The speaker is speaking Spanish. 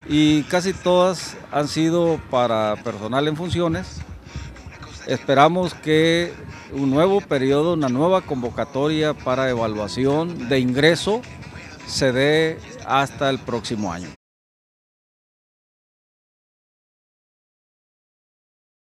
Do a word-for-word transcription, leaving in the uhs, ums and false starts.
y casi todas han sido para personal en funciones. Esperamos que un nuevo periodo, una nueva convocatoria para evaluación de ingreso se dé hasta el próximo año.